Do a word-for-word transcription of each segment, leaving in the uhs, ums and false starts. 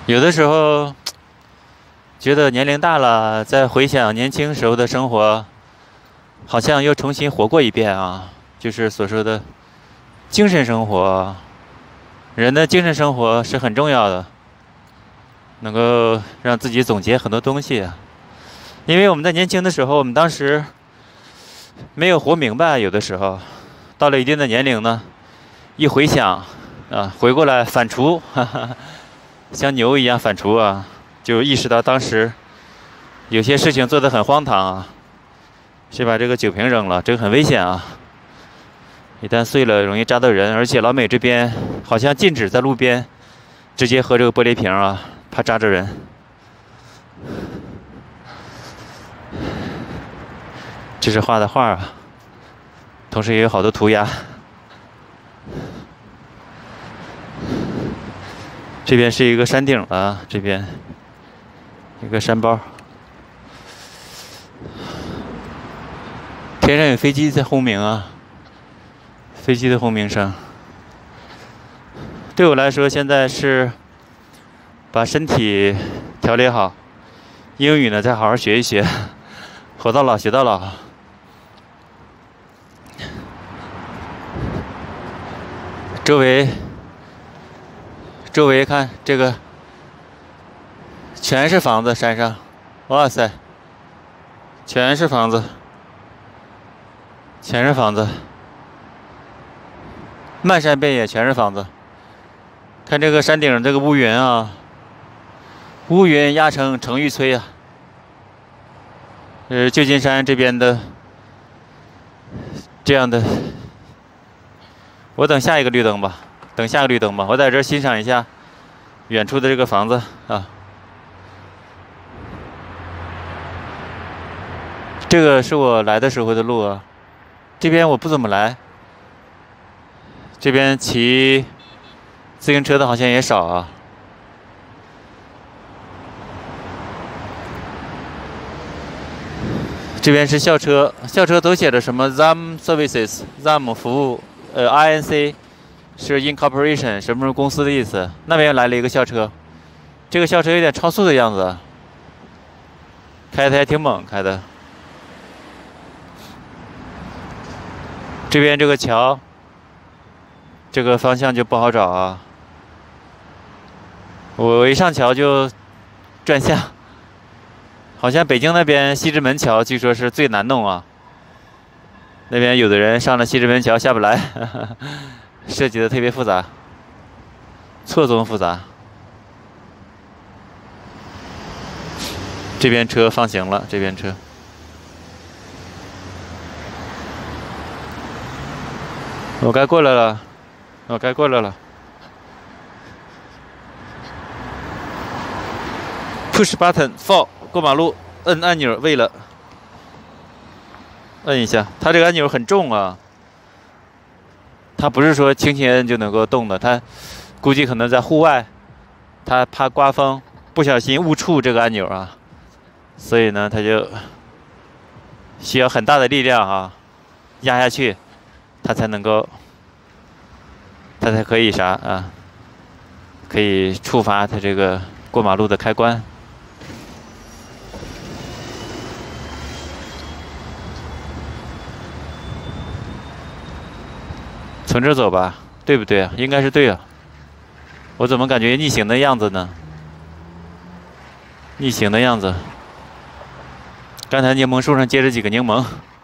有的时候觉得年龄大了，再回想年轻时候的生活，好像又重新活过一遍啊，就是所说的精神生活。人的精神生活是很重要的，能够让自己总结很多东西。因为我们在年轻的时候，我们当时没有活明白，有的时候到了一定的年龄呢，一回想啊，回过来反刍，哈哈，像牛一样反刍啊，就意识到当时有些事情做得很荒唐啊，是把这个酒瓶扔了，这个很危险啊，一旦碎了容易扎到人，而且老美这边好像禁止在路边直接喝这个玻璃瓶啊，怕扎着人。这是画的画啊，同时也有好多涂鸦。这边是一个山顶了，这边一个山包，天上有飞机在轰鸣啊，飞机的轰鸣声。对我来说，现在是把身体调理好，英语呢再好好学一学，活到老学到老。周围，周围看这个，全是房子，山上，哇塞，全是房子，全是房子，漫山遍野全是房子。看这个山顶这个乌云啊，乌云压成成欲摧啊。呃，旧金山这边的这样的。我等下一个绿灯吧，等下个绿灯吧。我在这儿欣赏一下远处的这个房子啊。这个是我来的时候的路啊，这边我不怎么来。这边骑自行车的好像也少啊。这边是校车，校车都写着什么 Z A M Services，Z A M 服务。呃 ，I N C 是 Incorporation， 什么什么公司的意思。那边来了一个校车，这个校车有点超速的样子，开的还挺猛，开的。这边这个桥，这个方向就不好找啊。我一上桥就转向，好像北京那边西直门桥据说是最难弄啊。那边有的人上了西直门桥下不来，呵呵，设计的特别复杂，错综复杂。这边车放行了，这边车。我该过来了，我该过来了。Push button for 过马路，摁按钮为了。摁一下，它这个按钮很重啊，它不是说轻轻摁就能够动的，它估计可能在户外，它怕刮风，不小心误触这个按钮啊，所以呢，它就需要很大的力量啊，压下去，它才能够，它才可以啥啊，可以触发它这个过马路的开关。从这走吧，对不对啊？应该是对啊。我怎么感觉逆行的样子呢？逆行的样子。刚才柠檬树上结着几个柠檬，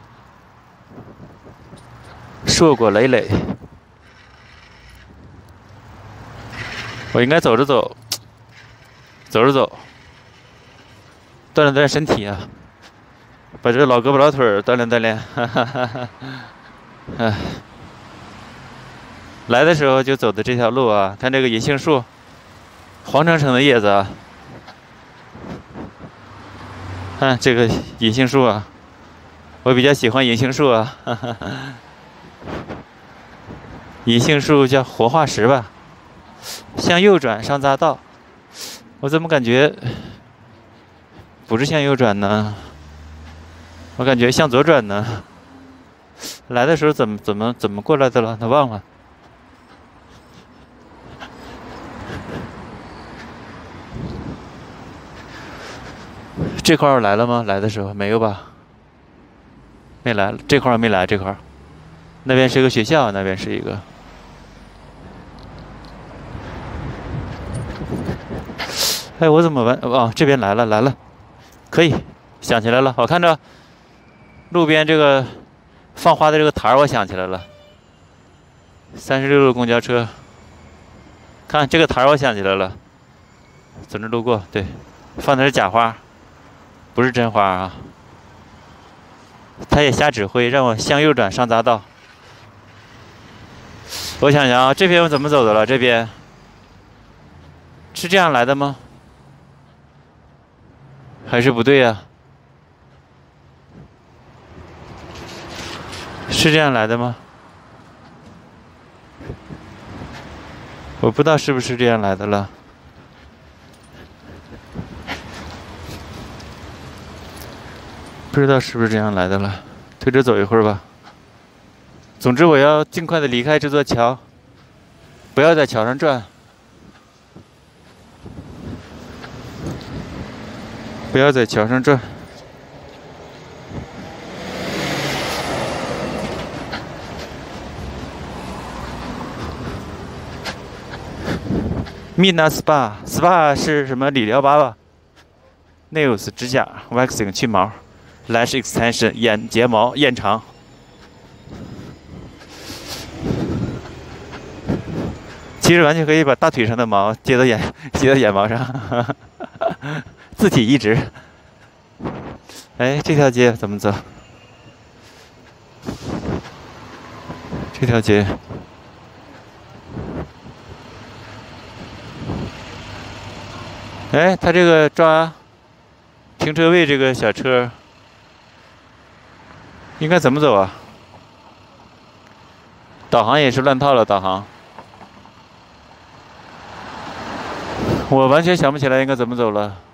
硕果累累。我应该走着走，走着走，锻炼锻炼身体啊，把这老胳膊老腿儿锻炼锻炼。哈哈哈哈。哎。来的时候就走的这条路啊，看这个银杏树，黄澄澄的叶子啊，看这个银杏树啊，我比较喜欢银杏树啊，哈哈，银杏树叫活化石吧，向右转上匝道，我怎么感觉不是向右转呢？我感觉向左转呢。来的时候怎么怎么怎么过来的了？他忘了。 这块儿来了吗？来的时候没有吧？没来，这块儿没来，这块儿。那边是个学校，那边是一个。哎，我怎么完？哦，这边来了，来了，可以，想起来了。我看着路边这个放花的这个台儿，我想起来了。三十六路公交车，看这个台儿，我想起来了。从这路过，对，放的是假花，不是真花啊。他也瞎指挥，让我向右转上匝道。我想想啊，这边我怎么走的了？这边是这样来的吗？还是不对呀、啊？是这样来的吗？我不知道是不是这样来的了。不知道是不是这样来的了，推着走一会儿吧。总之，我要尽快的离开这座桥，不要在桥上转，不要在桥上转。Mina Spa Spa 是什么理疗吧吧 ？Nails 指甲 ，Waxing 去毛 ，Lash Extension 眼睫毛延长。其实完全可以把大腿上的毛接到眼接到眼毛上，自体移植。哎，这条街怎么走？这条街。哎，他这个抓停车位这个小车应该怎么走啊？导航也是乱套了，导航。我完全想不起来应该怎么走了。